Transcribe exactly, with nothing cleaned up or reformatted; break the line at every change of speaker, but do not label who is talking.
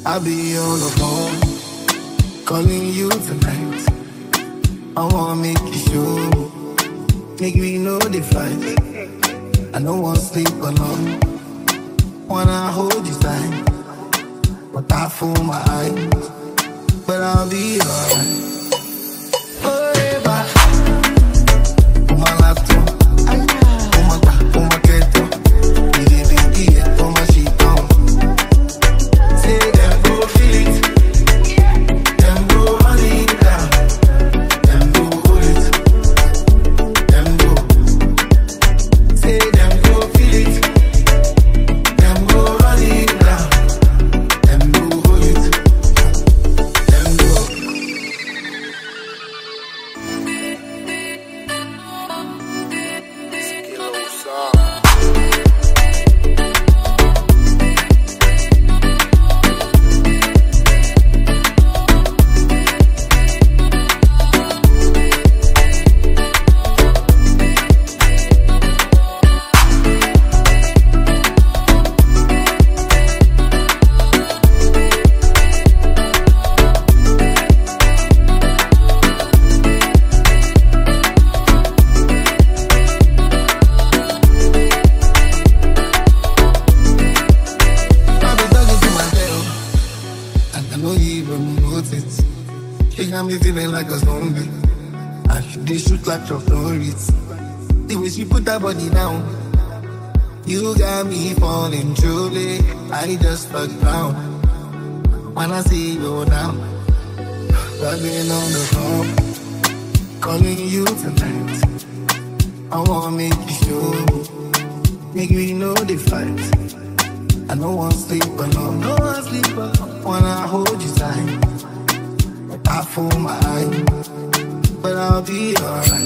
I'll be on the phone, calling you tonight. I wanna make you sure, make me know the fight. I don't wanna sleep alone, wanna hold you tight, but I fool my eyes, but I'll be alright. Like a zombie, and she dey shoot like your stories. The way she put her body down, you got me falling truly. I just stuck down when I see you now. I've been on the phone, calling you tonight. I wanna make you sure, make me know the fight. I don't wanna sleep alone, no wanna sleep alone. Wanna hold you tight, I fool my eyes, but I'll be alright.